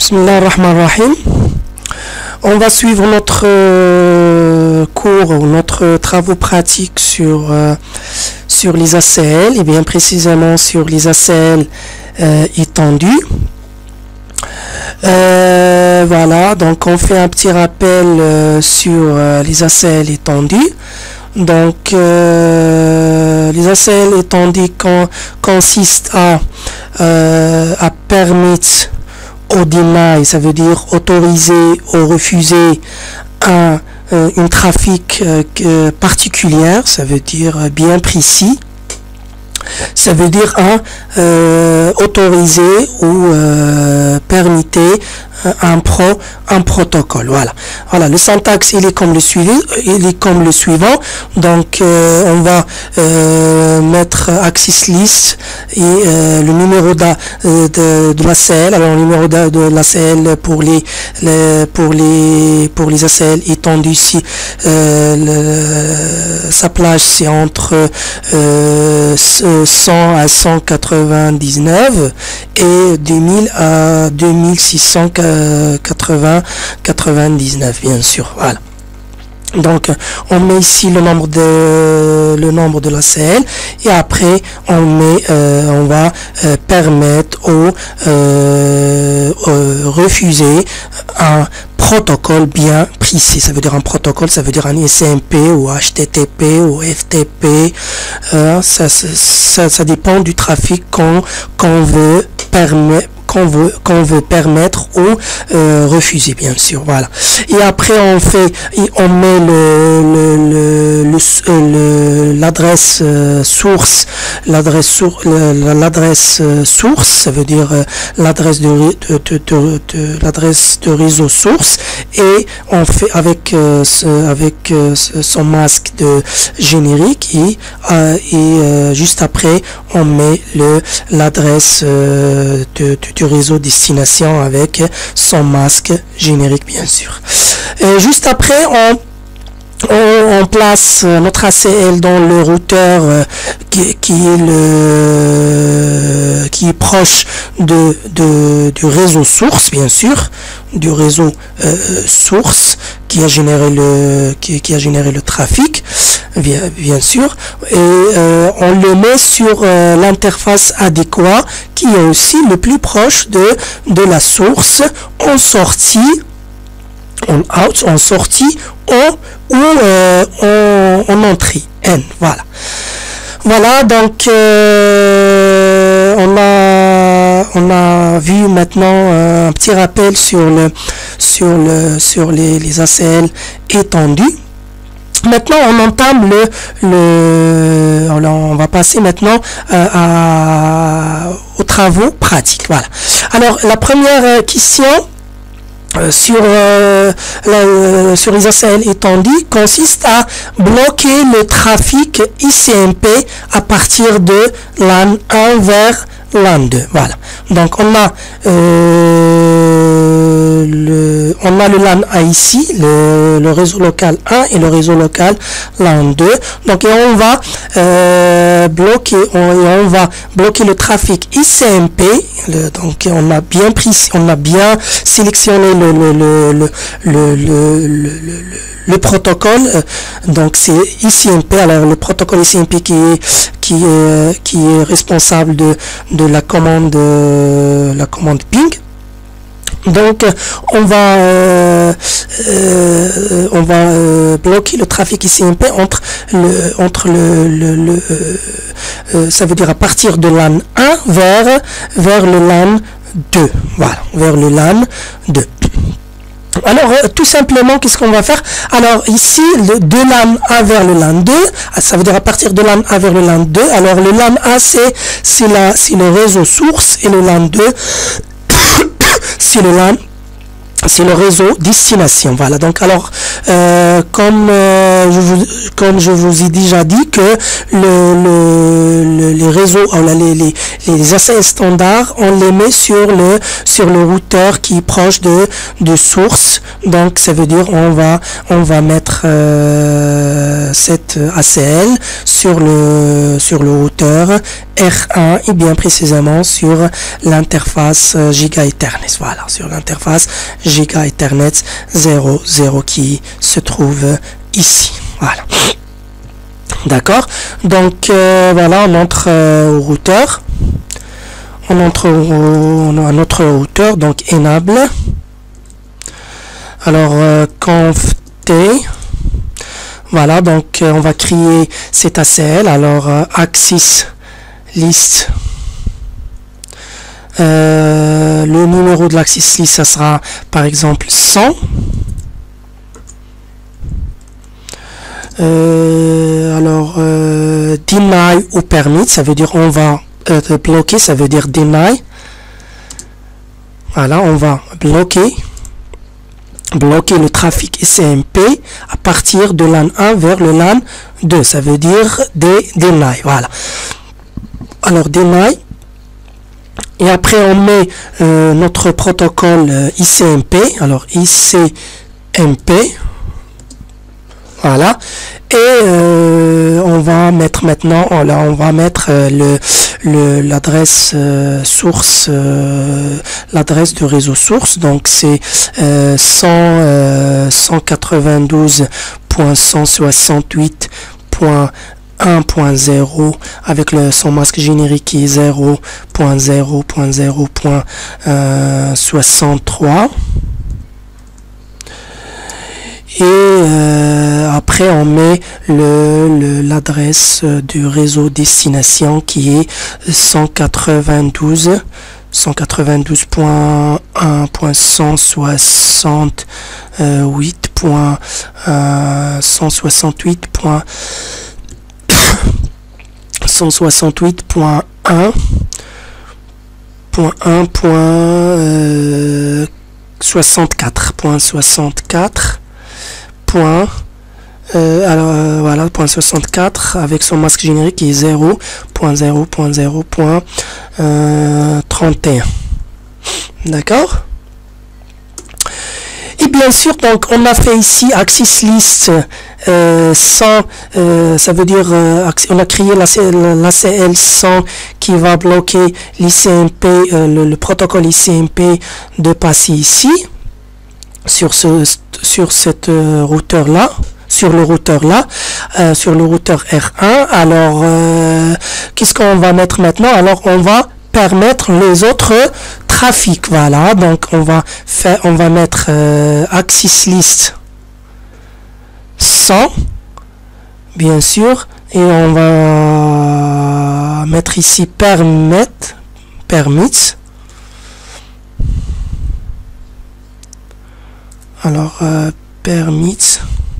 Bismillah ar-Rahman ar-Rahim. On va suivre notre cours ou notre travaux pratiques sur les ACL, et bien précisément sur les ACL étendus. Voilà, donc on fait un petit rappel sur les ACL étendus. Donc les ACL étendus consistent à permettre au deny, ça veut dire autoriser ou refuser une trafic particulière, ça veut dire bien précis. Ça veut dire autoriser ou permettre un protocole. Voilà, le syntaxe il est comme le suivant. Donc on va mettre access list et le numéro de l'ACL. Alors le numéro de l'ACL pour les ACL étendus ici, sa plage c'est entre 100 à 199 et 2000 à 2699 bien sûr. Voilà. Donc on met ici le nombre de l'ACL et après on va permettre ou refuser un protocole bien précis. Ça veut dire un protocole, ça veut dire un SMP ou HTTP ou FTP. Ça dépend du trafic qu'on veut permettre ou refuser, bien sûr. Voilà. Et après on met l'adresse source, l'adresse source, ça veut dire l'adresse de réseau source, et on fait avec son masque de générique et juste après on met l'adresse du réseau destination avec son masque générique, bien sûr. Et juste après on place notre ACL dans le routeur qui est proche du réseau source, bien sûr, du réseau source qui a généré le trafic, bien sûr, et on le met sur l'interface adéquate qui est aussi le plus proche de la source en sortie, en sortie ou en entrée N. Voilà, donc on a vu maintenant un petit rappel sur les ACL étendus. Maintenant on entame on va passer maintenant aux travaux pratiques. Voilà. Alors la première question sur les ACL étendus consiste à bloquer le trafic ICMP à partir de LAN 1 vers LAN 2. Voilà. Donc on a le LAN A ici, le réseau local 1 et le réseau local LAN 2. Donc et on va bloquer le trafic ICMP. Donc on a bien sélectionné le protocole. Donc c'est ICMP. Alors le protocole ICMP qui est responsable de la commande ping. Donc on va bloquer le trafic ICMP entre ça veut dire à partir de LAN 1 vers le LAN 2. Voilà, vers le LAN 2. Alors tout simplement, qu'est-ce qu'on va faire? Alors ici, de LAN A vers le LAN 2, ça veut dire à partir de LAN A vers le LAN 2. Alors le LAN A c'est le réseau source et le LAN 2 c'est le réseau destination. Voilà. Donc alors comme comme je vous ai déjà dit que les réseaux, les ACL standards, on les met sur le routeur qui est proche de source. Donc ça veut dire on va mettre cette ACL sur le routeur R1 et bien précisément sur l'interface Giga Ethernet. Voilà, sur l'interface Giga Ethernet 00 qui se trouve ici. Voilà. D'accord. Donc voilà, on entre au routeur. On entre à notre routeur, donc enable. Alors conf t. Voilà, donc on va créer cet ACL. Alors axis list. Le numéro de l'axis list, ça sera par exemple 100. Deny ou permit, ça veut dire on va bloquer, ça veut dire deny. Voilà, on va bloquer le trafic ICMP à partir de LAN 1 vers le LAN 2, ça veut dire deny. Voilà. Alors deny. Et après on met notre protocole ICMP. Alors ICMP. Voilà. Et on va mettre maintenant, on va mettre l'adresse source, l'adresse de réseau source. Donc c'est 192.168.1.0 avec son masque générique qui est 0.0.0.63. Et après on met l'adresse du réseau destination qui est 168.168.1.64. Voilà, point 64 avec son masque générique qui est 0.0.0.31. D'accord. Et bien sûr, donc on a fait ici axis list ça veut dire on a créé l'ACL 100 qui va bloquer l'ICMP, le protocole ICMP de passer ici sur cette routeur là, sur le routeur R1. Alors qu'est-ce qu'on va mettre maintenant? Alors on va permettre les autres trafics. Voilà, donc on va mettre axis list 100 bien sûr, et on va mettre ici permits. Alors permits,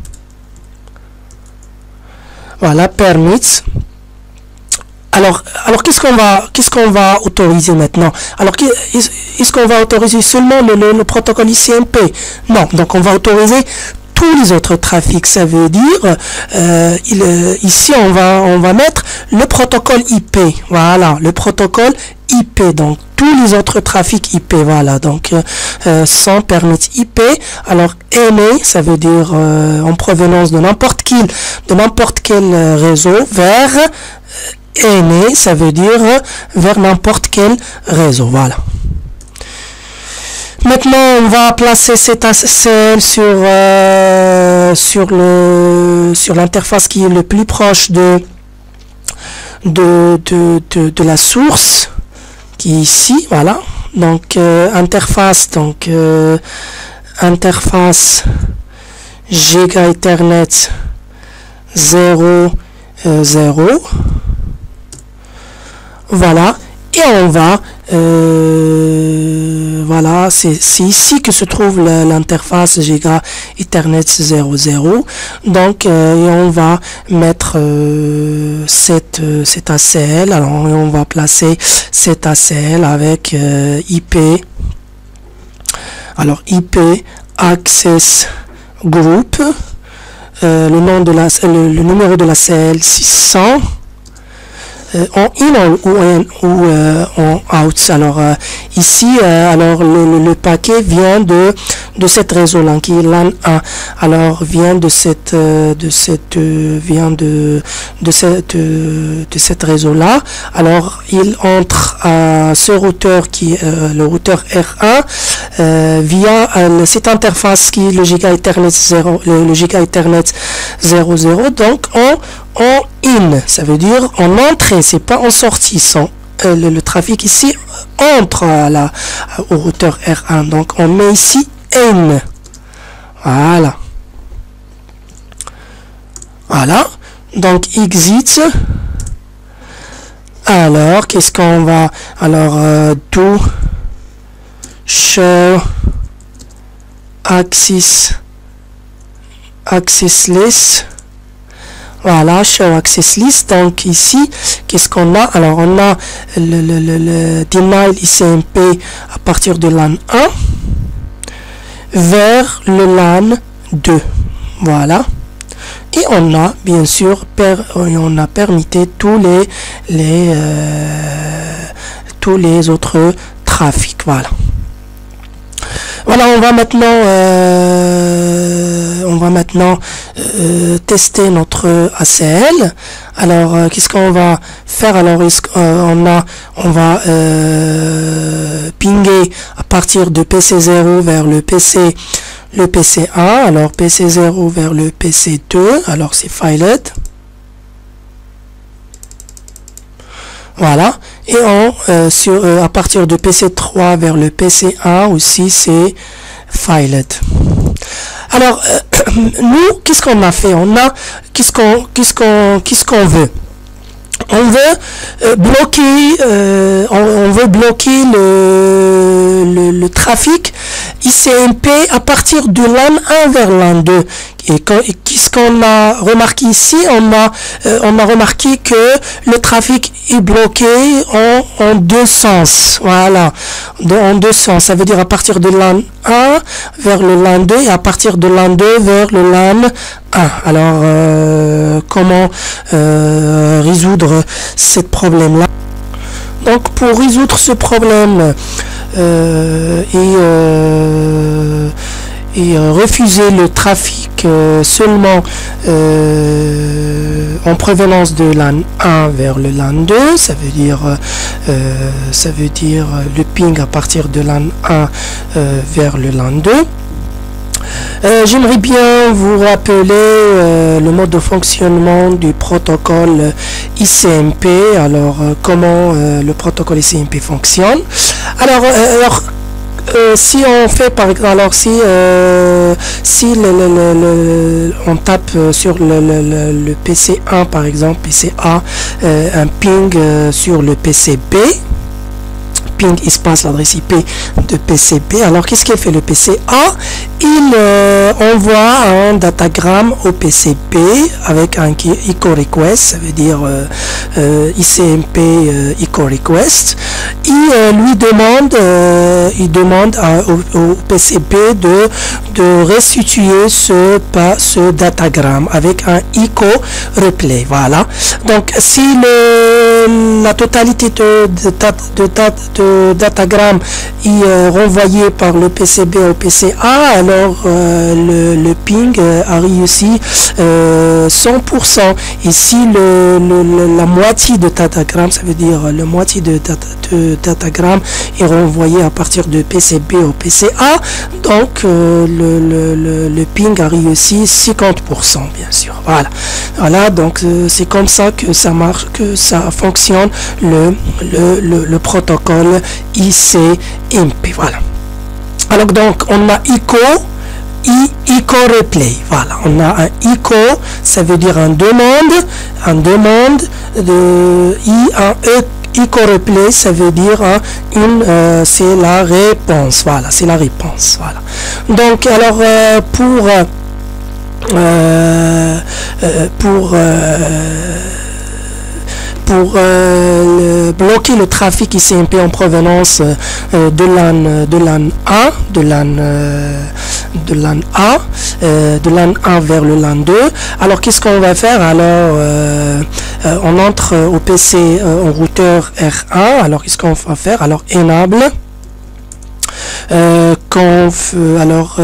voilà, permits. Alors qu'est-ce qu'on va autoriser maintenant? Alors est-ce qu'on va autoriser seulement le protocole ICMP? Non, donc on va autoriser tous les autres trafics. Ça veut dire ici on va mettre le protocole IP. Voilà, le protocole IP, donc tous les autres trafics IP. Voilà, donc sans permit IP. Alors NA, ça veut dire en provenance de n'importe quel réseau vers NA, ça veut dire vers n'importe quel réseau. Voilà. Maintenant, on va placer cet ACL sur l'interface qui est le plus proche de la source, qui est ici. Voilà. Donc interface Giga Ethernet 0.0. Voilà. Et on va voilà, c'est ici que se trouve l'interface Giga Ethernet 00. Donc et on va mettre cet ACL. Alors on va placer cet ACL avec IP. Alors IP Access Group le nom de le numéro de la cell 600 en in ou en out. Alors ici, alors le paquet vient de cette réseau là qui est LAN 1. Alors vient de cette réseau là. Alors il entre à ce routeur qui est le routeur R1 via cette interface qui est le Giga Ethernet 0, le Giga Ethernet 00. Donc en in, ça veut dire en entrée, c'est pas en sortie. Le trafic ici entre au routeur R1. Donc on met ici N. Voilà. Voilà. Donc exit. Alors qu'est-ce qu'on va, alors do show access list. Voilà, show access list. Donc ici, qu'est-ce qu'on a? Alors on a le denial ICMP à partir de LAN 1 vers le LAN 2. Voilà. Et on a bien sûr on a permité tous les autres trafics. Voilà. Voilà, on va maintenant tester notre ACL. Alors qu'est-ce qu'on va faire? Alors on va pinguer à partir de PC0 vers le PC1, alors PC0 vers le PC2, alors c'est filed. Voilà, et à partir de PC3 vers le PC1 aussi c'est filed. Alors nous, qu'est-ce qu'on a fait? Qu'est-ce qu'on veut? On veut bloquer, le trafic ICMP à partir de LAN 1 vers LAN 2. Et qu'est-ce qu'on a remarqué ici? On a remarqué que le trafic est bloqué en deux sens. Voilà, en deux sens. Ça veut dire à partir de LAN 1 vers le LAN 2 et à partir de LAN 2 vers le LAN 1. Alors, comment résoudre ce problème-là? Donc, pour résoudre ce problème et refuser le trafic seulement en provenance de LAN 1 vers le LAN 2, ça veut dire le ping à partir de LAN 1 vers le LAN 2. J'aimerais bien vous rappeler le mode de fonctionnement du protocole ICMP. Alors comment le protocole ICMP fonctionne? Alors si on fait par exemple, alors si on tape sur le PC1 par exemple, PCA, un ping sur le PCB, ping espace l'adresse IP de PCB. Alors qu'est-ce qu'il fait le PCA? Il envoie un datagramme au PCB avec un ICO request, ça veut dire ICMP ICO request. Il lui demande, au PCB de restituer ce datagramme avec un ICO replay. Voilà. Donc si la totalité de datagramme est renvoyé par le PCB au PCA, alors le ping a réussi 100%. Et si la moitié de datagramme, ça veut dire la moitié de datagramme est renvoyé à partir de PCB au PCA, donc le ping a réussi 50%, bien sûr. Voilà, donc c'est comme ça que ça marche, que ça fonctionne le protocole ICMP. Voilà. Alors donc on a ICO replay. Voilà, on a un ICO, ça veut dire un demande de ICO replay, ça veut dire c'est la réponse. Voilà, c'est la réponse. Voilà. Donc alors pour bloquer le trafic ICMP en provenance de LAN 1, LAN A, de LAN 1 vers le LAN 2. Alors qu'est-ce qu'on va faire? Alors on entre au PC au routeur R1. Alors qu'est-ce qu'on va faire? Alors enable conf, alors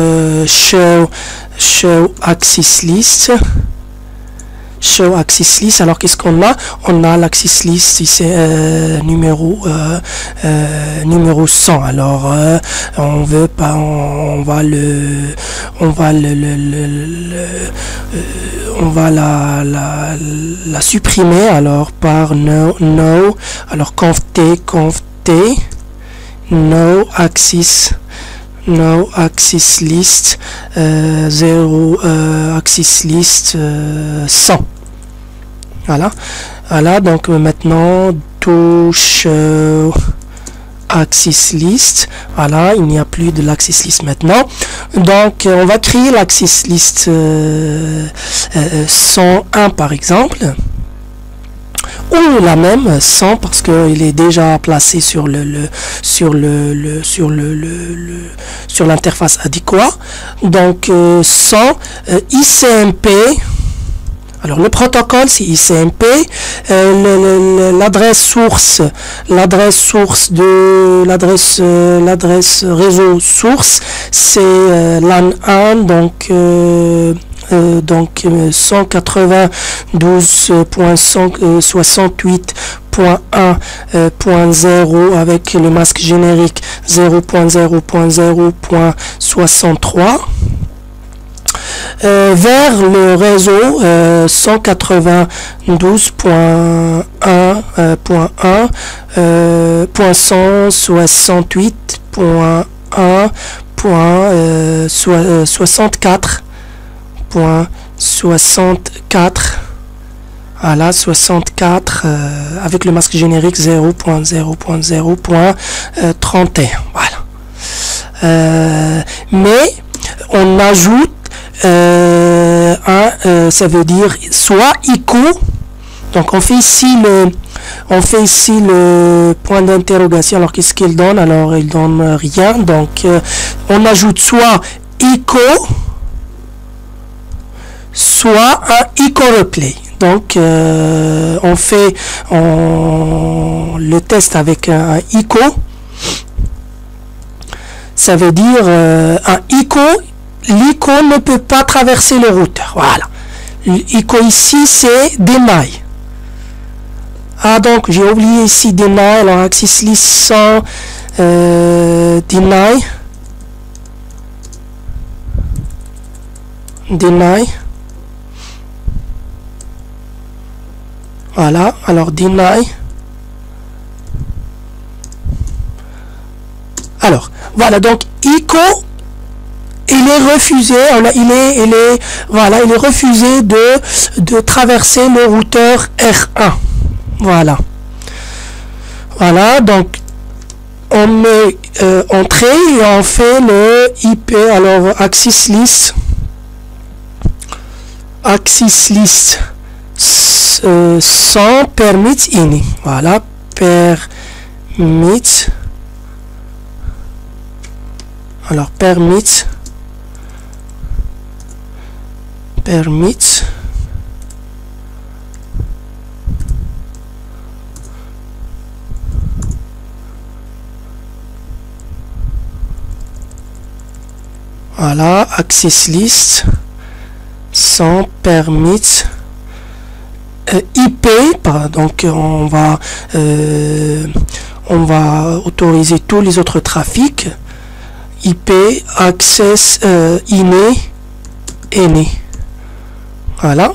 show access list. Show access list. Alors qu'est-ce qu'on a? On a l'access list ici, numéro 100. Alors on veut pas, on va la supprimer alors par no, alors conf t no access list 0 access list 100. Voilà, donc maintenant to show access list. Voilà, il n'y a plus de l'access list maintenant. Donc on va créer l'access list 101 par exemple, ou la même 100 parce qu'il est déjà placé sur l'interface adéquate. Donc 100 ICMP. Alors le protocole c'est ICMP, l'adresse source réseau source c'est LAN 1, donc 192.168.1.0 avec le masque générique 0.0.0.63 vers le réseau 192.1.1.64. Voilà, 64 avec le masque générique 0.0.0.31. Voilà. Mais on ajoute ça veut dire soit ICO. Donc on fait ici le point d'interrogation. Alors qu'est-ce qu'il donne? Alors il donne rien. Donc on ajoute soit ICO, soit un ICO replay. Donc on fait le test avec un ICO. Ça veut dire un ICO. L'ICO ne peut pas traverser le routeur. Voilà. L'ICO ici c'est deny. Ah donc j'ai oublié ici deny. Alors access list 100 deny. Voilà. Alors deny. Alors voilà, donc ICO il est refusé, il est refusé de traverser le routeur R1. Voilà, donc on met entrée et on fait le IP. Alors access list 100 permit ini. Voilà, permit. Alors permit. Voilà, access list sans permit IP. Donc on va autoriser tous les autres trafics. IP access ini. Voilà.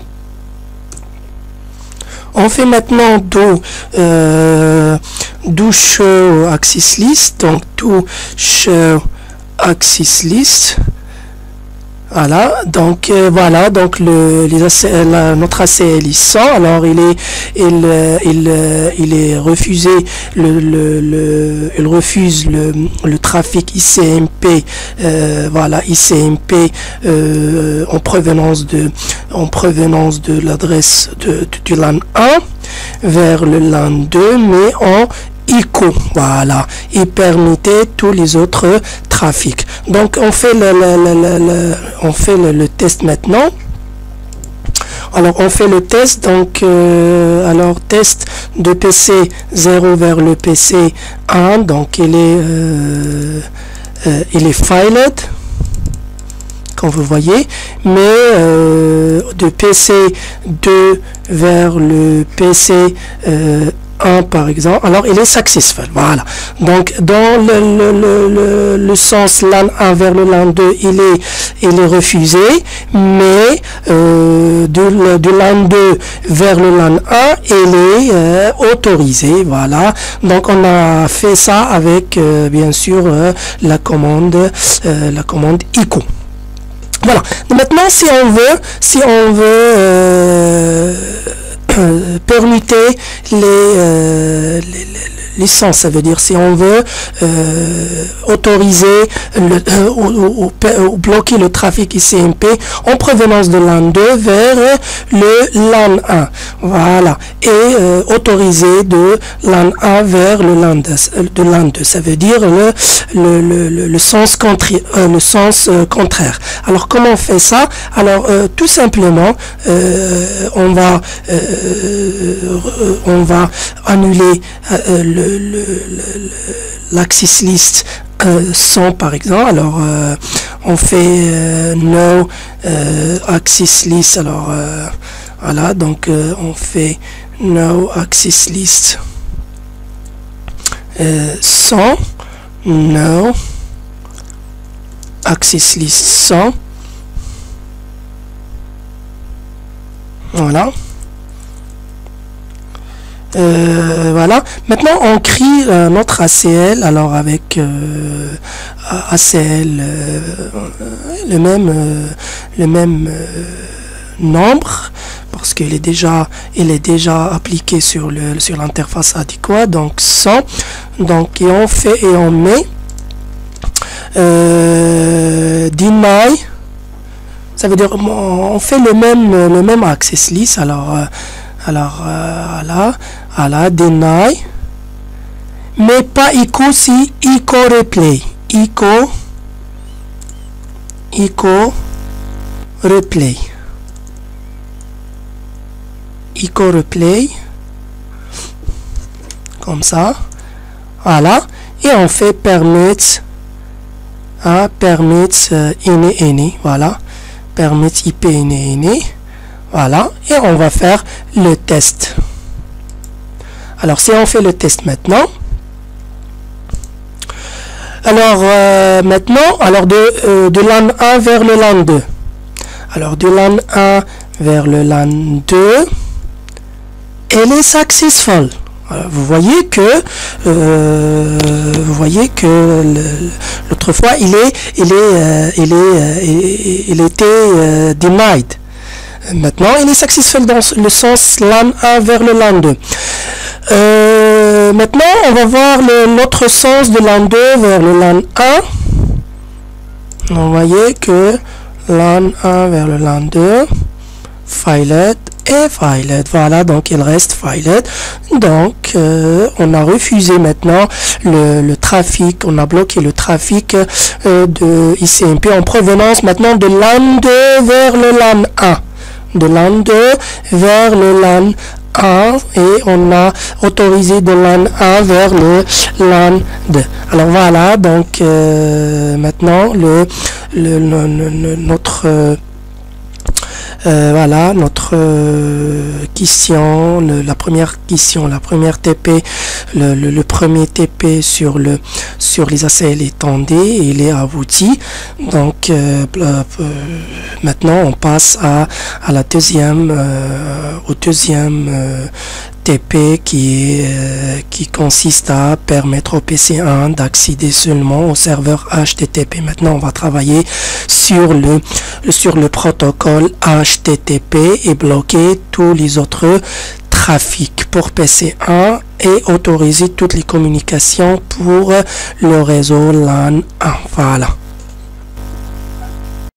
On fait maintenant do show access list. Donc do show access list. Voilà, donc notre ACL 100. Alors il est refusé il refuse le trafic ICMP. Voilà, ICMP en provenance de l'adresse du LAN 1 vers le LAN 2, mais en ICO, voilà, et permettait tous les autres trafics. Donc on fait le test maintenant. Alors on fait le test, donc alors test de PC 0 vers le PC 1, donc il est filed, comme vous voyez, mais de PC 2 vers le PC 1 par exemple, alors il est successful, voilà. Donc dans le sens LAN 1 vers le LAN 2, il est refusé, mais de LAN 2 vers le LAN 1, il est autorisé, voilà. Donc on a fait ça avec bien sûr la commande ICO. Voilà. Maintenant, si on veut permuter les sens, ça veut dire si on veut autoriser ou bloquer le trafic ICMP en provenance de LAN 2 vers le LAN 1, voilà, et autoriser de LAN 1 vers le LAN 2, ça veut dire le sens contraire. Alors comment on fait ça? Alors tout simplement on va annuler l'access list 100 par exemple. Alors on fait no access list, alors voilà, donc on fait no access list 100, no access list 100, voilà. Voilà. Maintenant on crie notre ACL, alors avec ACL le même nombre, parce qu'il est déjà appliqué sur l'interface adéquate, donc 100, donc et on met deny, ça veut dire on fait le même access list, alors voilà, deny, mais pas ICO, si ICO replay, ICO replay, ICO replay, comme ça, voilà, et on fait permit any, voilà, permit IP any, voilà, et on va faire le test. Alors si on fait le test maintenant, alors maintenant, alors de LAN 1 vers le LAN 2, alors de LAN 1 vers le LAN 2, elle est successful. Alors, vous voyez que l'autre fois il était denied. Maintenant, il est successful dans le sens LAN 1 vers le LAN 2. Maintenant, on va voir l'autre sens de LAN 2 vers le LAN 1. Vous voyez que LAN 1 vers le LAN 2, filed et filed. Voilà, donc il reste filed. Donc, on a refusé maintenant le trafic, on a bloqué le trafic de ICMP en provenance maintenant de LAN 2 vers le LAN 1. De LAN 2 vers le LAN 1 et on a autorisé de LAN 1 vers le LAN 2. Alors voilà, donc maintenant notre question, la première TP, le premier TP sur les ACL étendus, il est abouti. Donc maintenant on passe à la au deuxième TP qui consiste à permettre au PC1 d'accéder seulement au serveur HTTP. Maintenant on va travailler sur le protocole HTTP et bloquer tous les autres trafics pour PC1 et autoriser toutes les communications pour le réseau LAN 1. Voilà.